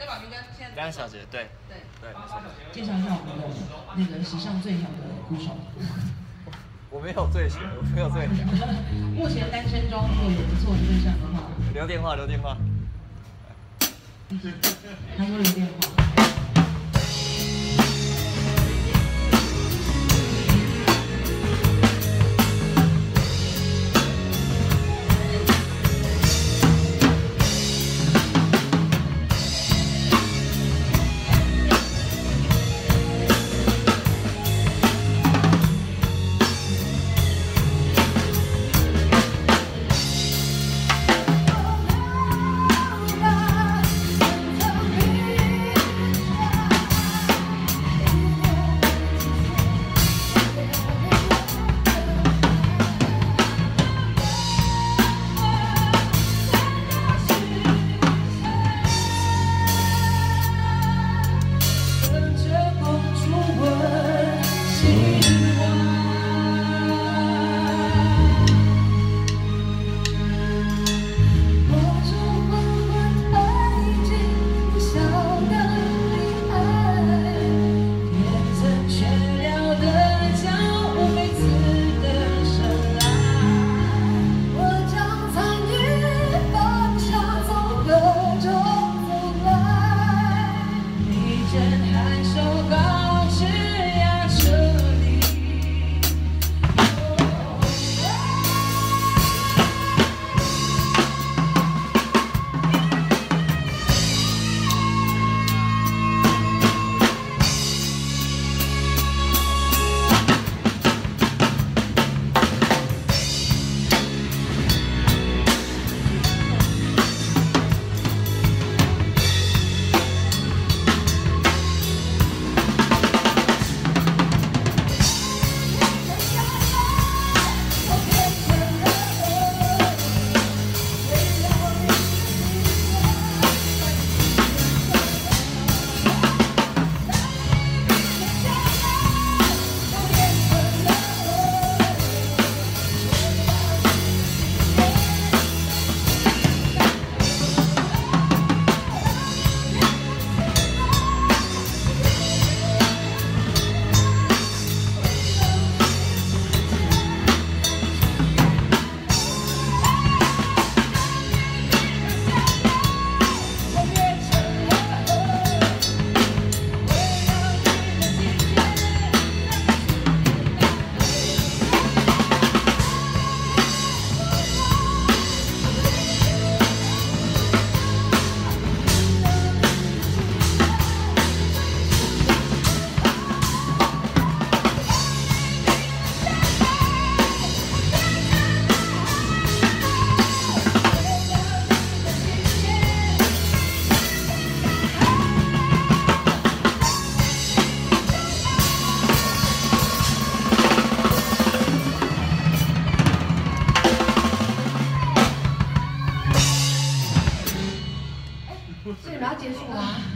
对吧？明哥，现在 2个小节，对， 对， 没错。 介绍一下我们的那个史上最小的鼓手。 我没有最小，我没有最小。 目前单身中，如果有不错的对象的话， 留电话，留电话。 他说留电话。 所以你们要结束吗？